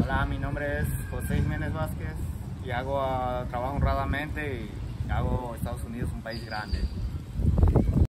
Hola, mi nombre es José Jiménez Vázquez y hago trabajo honradamente y hago Estados Unidos un país grande.